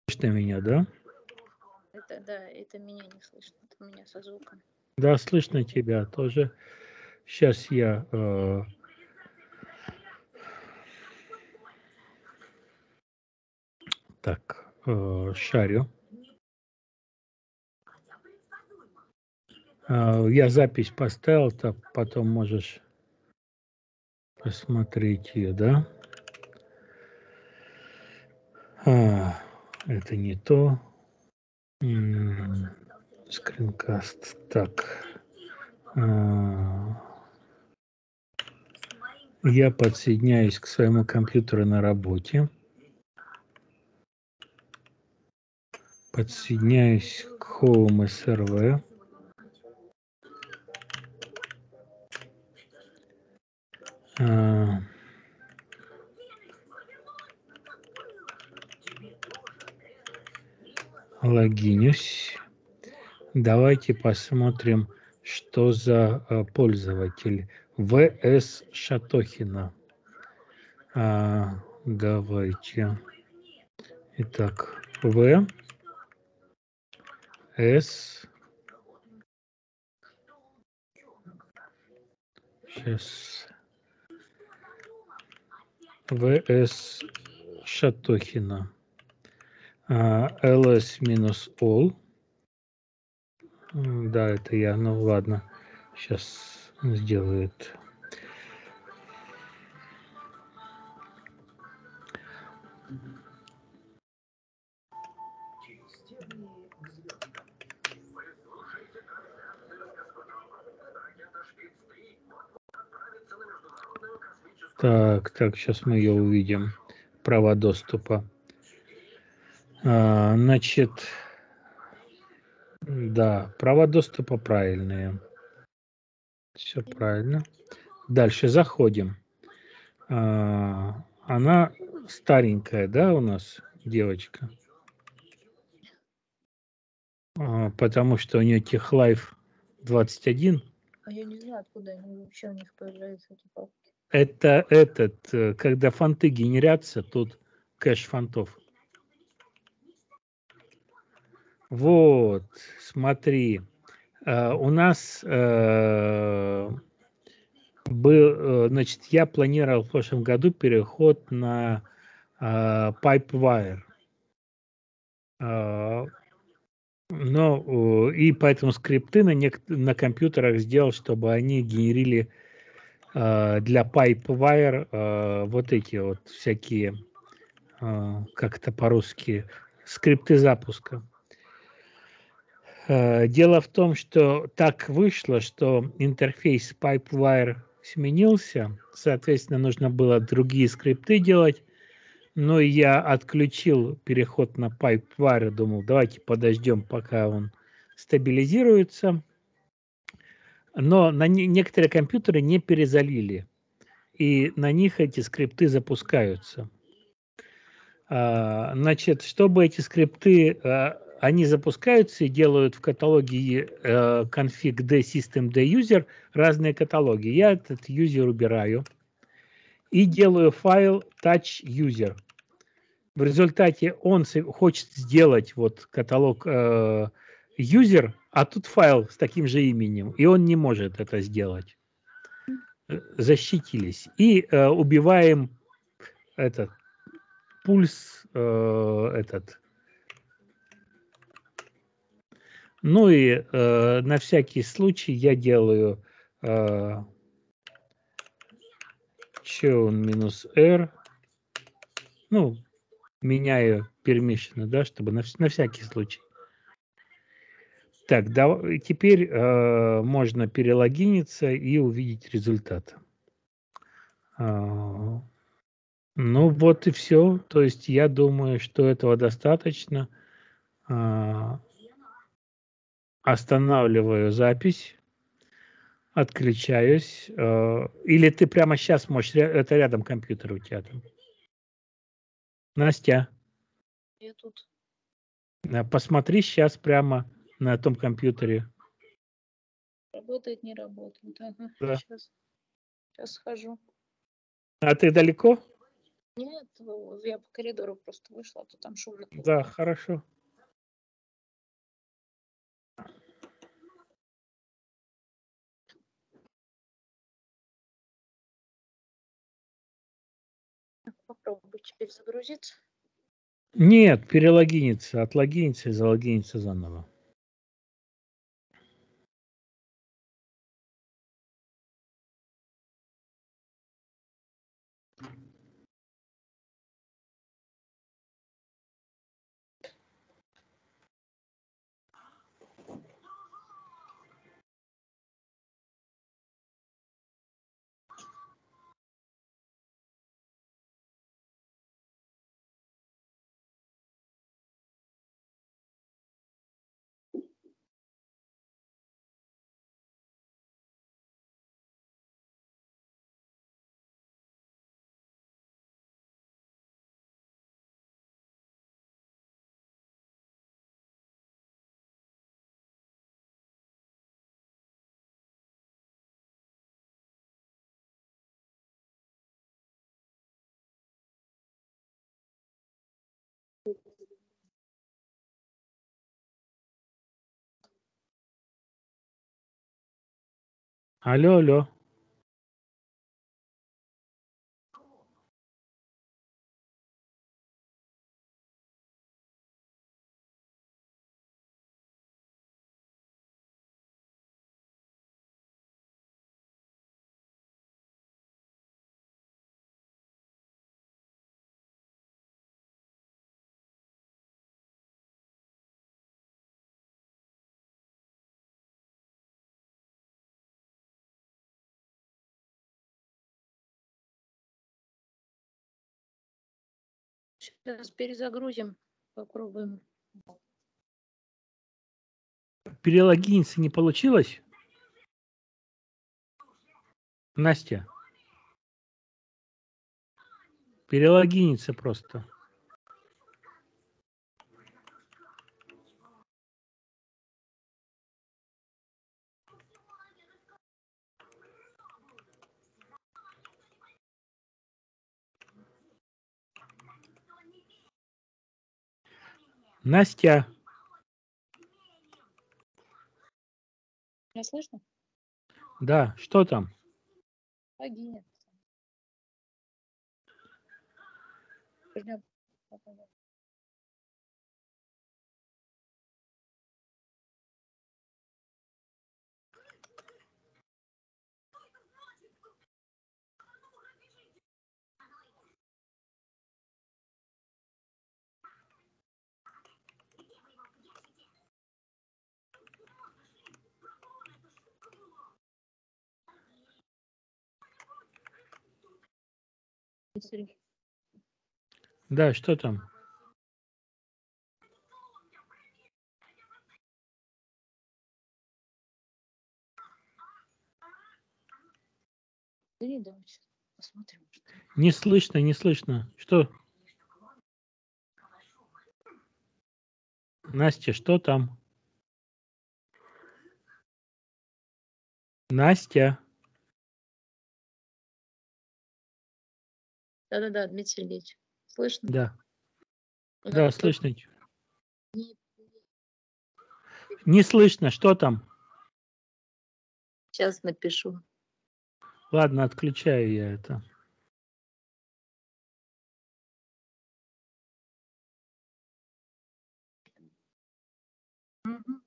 Слышно меня, да? Это меня не слышно, это у меня со звуком. Да, слышно тебя тоже. Сейчас я так шарю. Я запись поставил, так потом можешь посмотреть ее, да? Это не то. Скринкаст. Так. Я подсоединяюсь к своему компьютеру на работе. Подсоединяюсь к Home SRV. Логинюсь. Давайте посмотрим, что за пользователь. В.С. Шатохина. Давайте. Итак, В. С. Сейчас. В.С. Шатохина. ls-all. Да, это я. Ну ладно. Сейчас сделает. Так, сейчас мы ее увидим. Права доступа. Значит, да, права доступа правильные. Все правильно. Дальше заходим. Она старенькая, да, у нас девочка? Потому что у нее TechLife 21. А я не знаю, откуда они вообще у них появляются эти папки. Это когда фонты генерятся, тут кэш фонтов. Вот, смотри. У нас был, значит, я планировал в прошлом году переход на Pipewire. Но и поэтому скрипты на компьютерах сделал, чтобы они генерили для Pipewire вот эти вот всякие, как это по-русски, скрипты запуска. Дело в том, что так вышло, что интерфейс Pipewire сменился, соответственно, нужно было другие скрипты делать, но я отключил переход на Pipewire, думал, давайте подождем, пока он стабилизируется. Но на некоторые компьютеры не перезалили, и на них эти скрипты запускаются. Значит, чтобы эти скрипты, они запускаются и делают в каталоге config-d system-d user разные каталоги. Я этот user убираю и делаю файл touch user. В результате он хочет сделать вот каталог user, а тут файл с таким же именем, и он не может это сделать. Защитились. И убиваем этот пульс этот. Ну и на всякий случай я делаю -r, ну, меняю permission, да, чтобы на всякий случай. Так, да, теперь можно перелогиниться и увидеть результат. Ну вот и все. То есть я думаю, что этого достаточно. Останавливаю запись, отключаюсь. Или ты прямо сейчас можешь, это рядом компьютер у тебя там. Настя. Я тут. Посмотри сейчас прямо на том компьютере. Работает, не работает. Ага, Да. сейчас схожу. А ты далеко? Нет, я по коридору просто вышла, а то там шумно. Да, хорошо. Попробуй теперь загрузиться. Нет, перелогиниться, отлогиниться и залогиниться заново. Алло, алло. Сейчас перезагрузим, попробуем. Перелогиниться не получилось? Настя? Перелогиниться просто. Настя? Меня слышно? Да, что там? Логинится. Ждем. Да, что там? Да не, давай сейчас посмотрим. Что... Не слышно, не слышно. Что? Настя, что там? Настя? Да-да-да, Дмитрий Сергеевич. Слышно? Да, У нас да, тут слышно. не- Не слышно, что там? Сейчас напишу. Ладно, отключаю я это. Мгм.